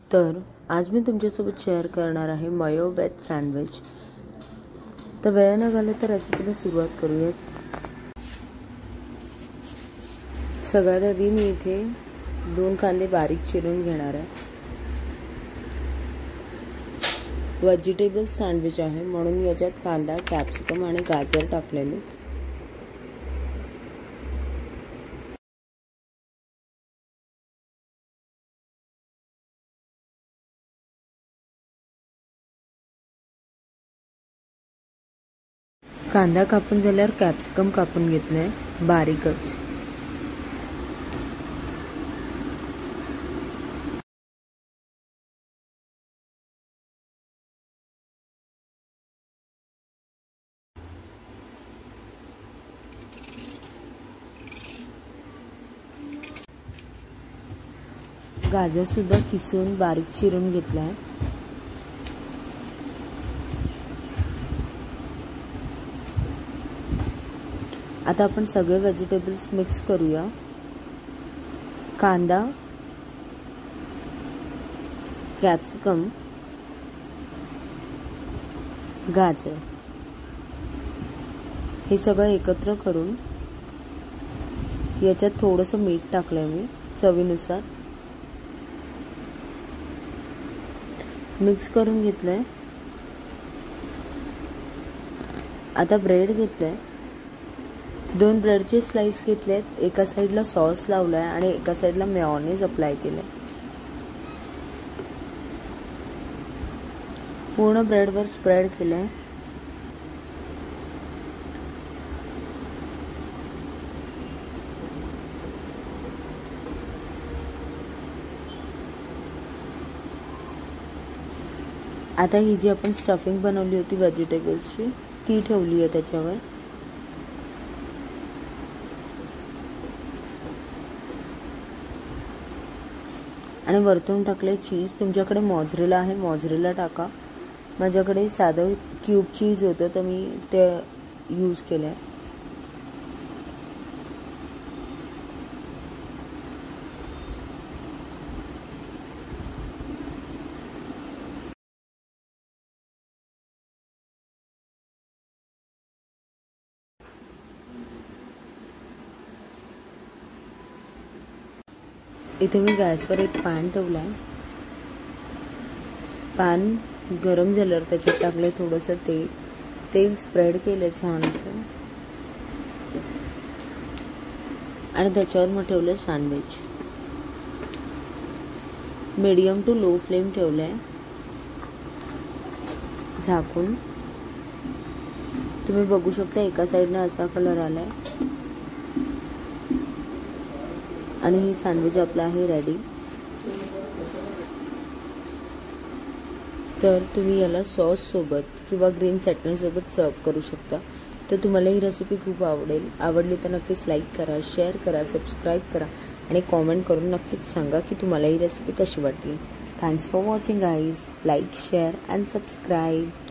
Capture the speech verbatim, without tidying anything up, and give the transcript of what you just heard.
तर आज मी तुमच्यासोबत शेअर करणार आहे मयो वेज सँडविच। तर वेळ न घालवता रेसिपीला सुरुवात करूया। सगळ्यात आधी मी इथे दोन कांदे बारीक चिरून घेणार आहे। व्हेजिटेबल सँडविच आहे म्हणून याच्यात कांदा, कॅप्सिकम आणि गाजर टाकलेले। कांदा कापून झाल्यावर कॅप्सिकम कापून घेतले बारीकच। गाजर सुद्धा किसून बारीक चिरून घेतलाय। आता आपण सगळे व्हेजिटेबल्स मिक्स करूया। कांदा, कॅप्सिकम, गाजर हे सगळं एकत्र करून याच्यात थोडंसं मीठ टाकलंय मी चवीनुसार। मिक्स करून घेतलंय। आता ब्रेड घेतलंय, दोन ब्रेडचे स्लाइस घेतलेत। एका साइडला सॉस लावलाय आणि एका साइडला मेयोनीज अप्लाय केलंय। पूर्ण ब्रेडवर स्प्रेड केलंय। आता ही जी आपण स्टफिंग बनवली होती व्हेजिटेबल्सची ती ठेवली आहे त्याच्यावर। आणि वरतून टाकले चीज। तुमच्याकडे मोझरेला आहे मोझरेला टाका। माझ्याकडे साधं क्यूब चीज होतं तर मी ते यूज केलंय। इथे मी गॅसवर एक पॅन ठेवलाय। पॅन गरम झाल्यावर त्याच्यात टाकले थोडंसं तेल। तेल स्प्रेड केलं छान असं आणि त्याच्यावर मग ठेवलं sandwich. Medium to low flame ठेवलंय झाकून। तुम्ही बघू शकता एका साइडने असा कलर आलाय आणि ही सँडविच आपला आहे रेडी। तर तुम्ही याला सॉस सोबत किंवा ग्रीन चटणी सोबत सर्व करू शकता। तर तुम्हाला ही रेसिपी खूप आवडेल। आवडली तर नक्कीच लाईक करा, शेअर करा, सबस्क्राईब करा आणि कॉमेंट करून नक्कीच सांगा की तुम्हाला ही रेसिपी कशी वाटली। Thanks for watching guys. Like, share and subscribe.